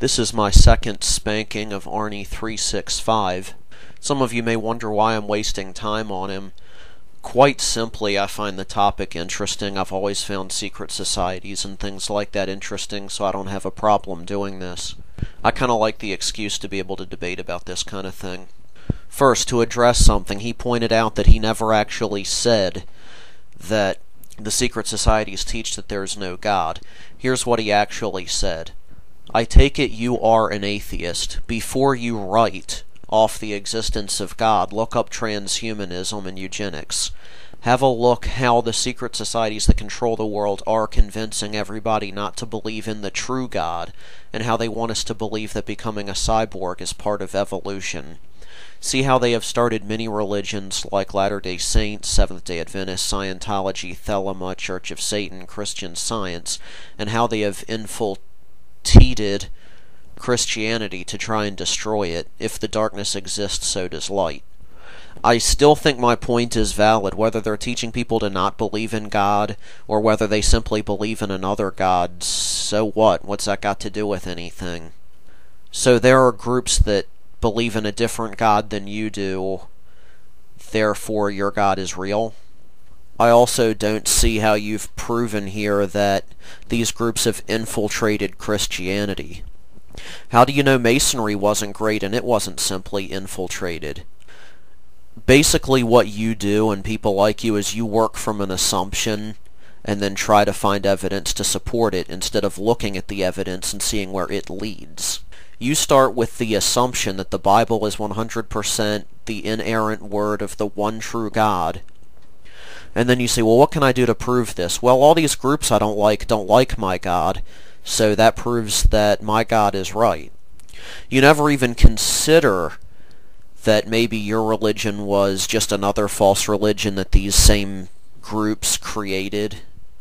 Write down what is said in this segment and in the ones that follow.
This is my second spanking of arnie365. Some of you may wonder why I'm wasting time on him. Quite simply, I find the topic interesting. I've always found secret societies and things like that interesting, so I don't have a problem doing this. I kind of like the excuse to be able to debate about this kind of thing. First, to address something, he pointed out that he never actually said that the secret societies teach that there is no God. Here's what he actually said. I take it you are an atheist. Before you write off the existence of God, look up transhumanism and eugenics. Have a look how the secret societies that control the world are convincing everybody not to believe in the true God, and how they want us to believe that becoming a cyborg is part of evolution. See how they have started many religions like Latter-day Saints, Seventh-day Adventists, Scientology, Thelema, Church of Satan, Christian Science, and how they have infiltrated Christianity to try and destroy it. If the darkness exists, so does light. I still think my point is valid, whether they're teaching people to not believe in God, or whether they simply believe in another God. So what? What's that got to do with anything? So there are groups that believe in a different God than you do, therefore your God is real. I also don't see how you've proven here that these groups have infiltrated Christianity. How do you know Masonry wasn't great and it wasn't simply infiltrated? Basically what you do, and people like you, is you work from an assumption and then try to find evidence to support it instead of looking at the evidence and seeing where it leads. You start with the assumption that the Bible is 100% the inerrant word of the one true God. And then you say, well, what can I do to prove this? Well, all these groups I don't like my God, so that proves that my God is right. You never even consider that maybe your religion was just another false religion that these same groups created.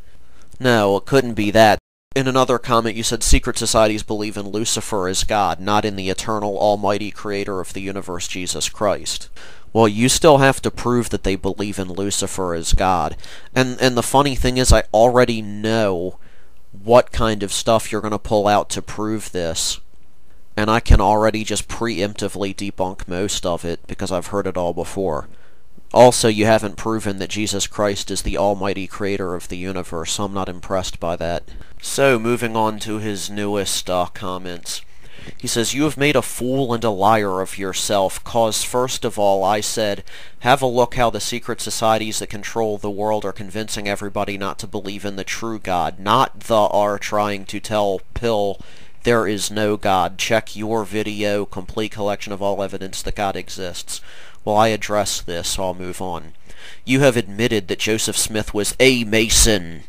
No, it couldn't be that. In another comment, you said secret societies believe in Lucifer as God, not in the eternal, almighty creator of the universe, Jesus Christ. Well, you still have to prove that they believe in Lucifer as God. And the funny thing is, I already know what kind of stuff you're going to pull out to prove this. And I can already just preemptively debunk most of it, because I've heard it all before. Also, you haven't proven that Jesus Christ is the almighty creator of the universe, so I'm not impressed by that. So, moving on to his newest comments. He says, you have made a fool and a liar of yourself, cause first of all I said, have a look how the secret societies that control the world are convincing everybody not to believe in the true God, not the are trying to tell pill there is no God. Check your video, complete collection of all evidence that God exists. Well, I address this, so I'll move on. You have admitted that Joseph Smith was a Mason.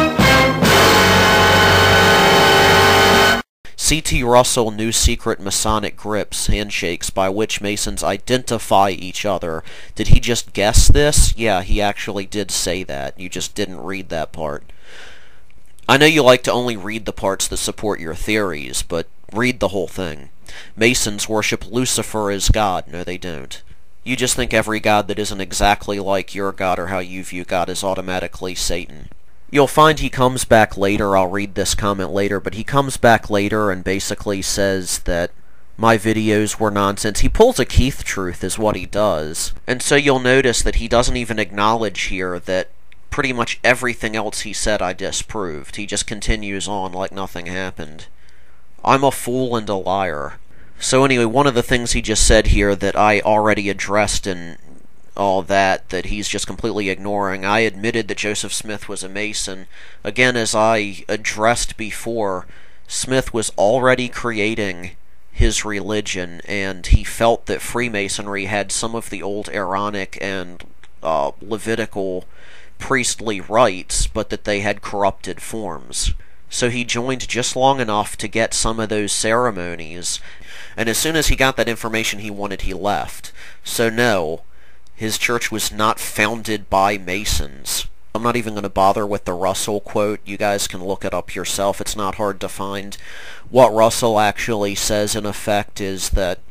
C.T. Russell knew secret Masonic grips, handshakes, by which Masons identify each other. Did he just guess this? Yeah, he actually did say that. You just didn't read that part. I know you like to only read the parts that support your theories, but read the whole thing. Masons worship Lucifer as God. No, they don't. You just think every god that isn't exactly like your God or how you view God is automatically Satan. You'll find he comes back later, I'll read this comment later, but he comes back later and basically says that my videos were nonsense. He pulls a KeithTruth is what he does. And so you'll notice that he doesn't even acknowledge here that pretty much everything else he said I disproved. He just continues on like nothing happened. I'm a fool and a liar. So anyway, one of the things he just said here that I already addressed in all that he's just completely ignoring. I admitted that Joseph Smith was a Mason. Again, as I addressed before, Smith was already creating his religion, and he felt that Freemasonry had some of the old Aaronic and Levitical priestly rites, but that they had corrupted forms. So he joined just long enough to get some of those ceremonies, and as soon as he got that information he wanted, he left. So no, his church was not founded by Masons. I'm not even going to bother with the Russell quote. You guys can look it up yourself. It's not hard to find. What Russell actually says, in effect, is that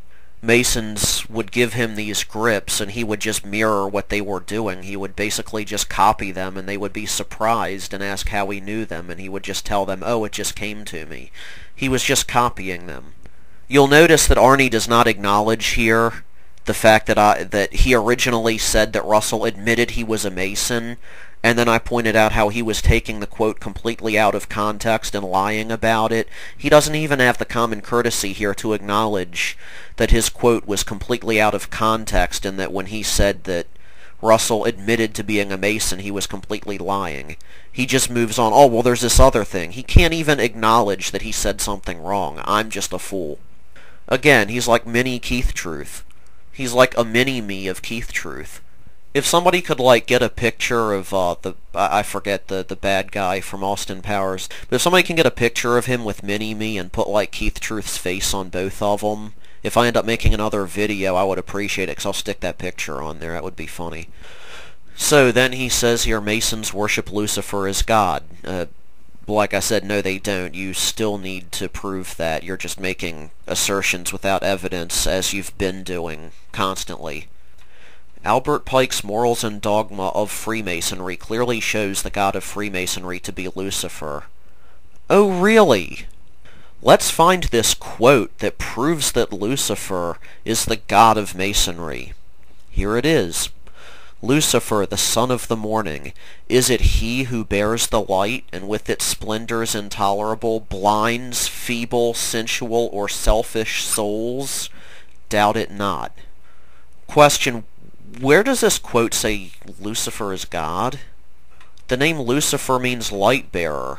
Masons would give him these grips and he would just mirror what they were doing. He would basically just copy them and they would be surprised and ask how he knew them, and he would just tell them, oh, it just came to me. He was just copying them. You'll notice that Arnie does not acknowledge here the fact that he originally said that Russell admitted he was a Mason, and then I pointed out how he was taking the quote completely out of context and lying about it. He doesn't even have the common courtesy here to acknowledge that his quote was completely out of context and that when he said that Russell admitted to being a Mason, he was completely lying. He just moves on, oh, well, there's this other thing. He can't even acknowledge that he said something wrong. I'm just a fool. Again, he's like mini KeithTruth. He's like a mini-me of KeithTruth. If somebody could, like, get a picture of, I forget the bad guy from Austin Powers, but if somebody can get a picture of him with mini-me and put, like, KeithTruth's face on both of them, if I end up making another video, I would appreciate it, because I'll stick that picture on there. That would be funny. So, then he says here, Masons worship Lucifer as God. Like I said, no, they don't. You still need to prove that. You're just making assertions without evidence, as you've been doing constantly. Albert Pike's Morals and Dogma of Freemasonry clearly shows the god of Freemasonry to be Lucifer. Oh, really? Let's find this quote that proves that Lucifer is the god of Masonry. Here it is. Lucifer, the son of the morning, is it he who bears the light, and with its splendors intolerable, blinds feeble, sensual, or selfish souls? Doubt it not. Question, where does this quote say Lucifer is God? The name Lucifer means light bearer.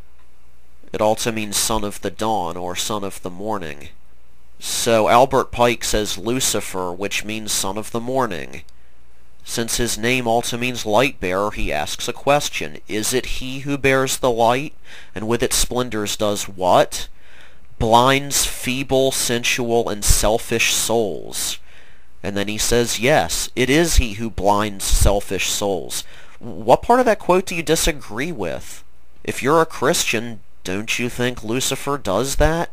It also means son of the dawn, or son of the morning. So Albert Pike says Lucifer, which means son of the morning. Since his name also means light bearer, he asks a question. Is it he who bears the light, and with its splendors does what? Blinds feeble, sensual, and selfish souls. And then he says, yes, it is he who blinds selfish souls. What part of that quote do you disagree with? If you're a Christian, don't you think Lucifer does that?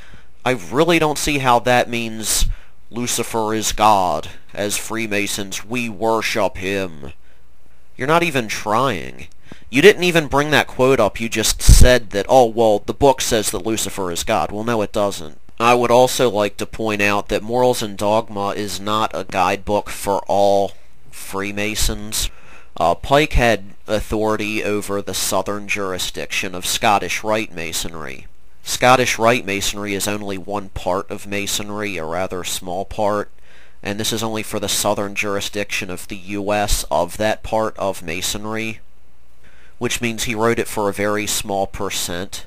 I really don't see how that means Lucifer is God. As Freemasons, we worship him. You're not even trying. You didn't even bring that quote up. You just said that, oh, well, the book says that Lucifer is God. Well, no, it doesn't. I would also like to point out that Morals and Dogma is not a guidebook for all Freemasons. Pike had authority over the southern jurisdiction of Scottish Rite Masonry. Scottish Rite Masonry is only one part of Masonry, a rather small part, and this is only for the southern jurisdiction of the U.S. of that part of Masonry, which means he wrote it for a very small percent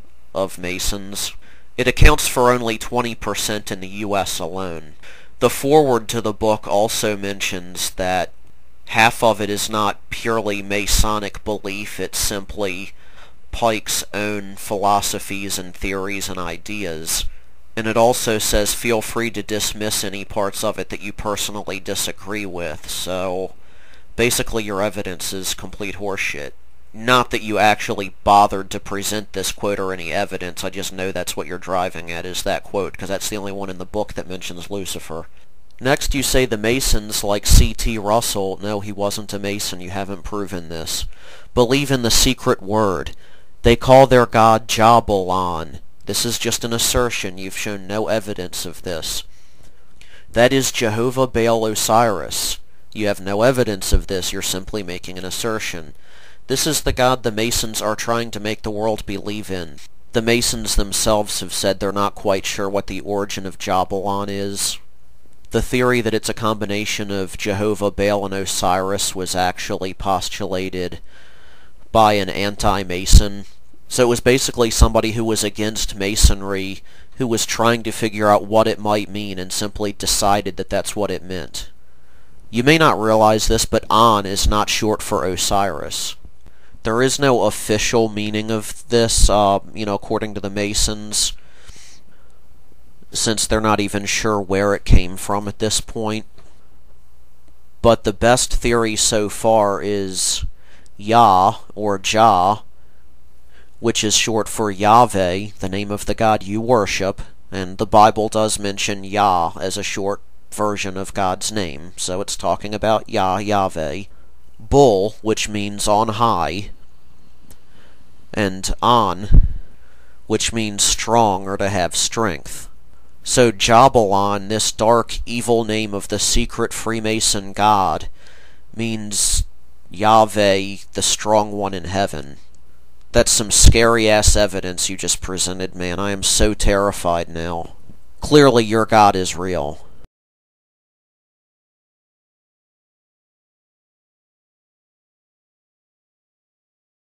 of Masons. It accounts for only 20% in the U.S. alone. The foreword to the book also mentions that half of it is not purely Masonic belief, it's simply Pike's own philosophies and theories and ideas. And it also says feel free to dismiss any parts of it that you personally disagree with, so basically your evidence is complete horseshit. Not that you actually bothered to present this quote or any evidence, I just know that's what you're driving at, is that quote, because that's the only one in the book that mentions Lucifer. Next you say the Masons, like C.T. Russell, no, he wasn't a Mason, you haven't proven this, believe in the secret word. They call their god Jabulon. This is just an assertion, you've shown no evidence of this. That is Jehovah Baal Osiris. You have no evidence of this, you're simply making an assertion. This is the god the Masons are trying to make the world believe in. The Masons themselves have said they're not quite sure what the origin of Jabulon is. The theory that it's a combination of Jehovah, Baal, and Osiris was actually postulated by an anti-Mason. So it was basically somebody who was against Masonry, who was trying to figure out what it might mean and simply decided that that's what it meant. You may not realize this, but An is not short for Osiris. There is no official meaning of this, according to the Masons, since they're not even sure where it came from at this point. But the best theory so far is Yah, or Jah, which is short for Yahweh, the name of the god you worship, And the Bible does mention Yah as a short version of God's name, so it's talking about Yah, Yahweh. Bull, which means on high, and An, which means strong or to have strength. So Jabalon, this dark, evil name of the secret Freemason god, means Yahweh, the strong one in heaven. That's some scary-ass evidence you just presented, man. I am so terrified now. Clearly your God is real.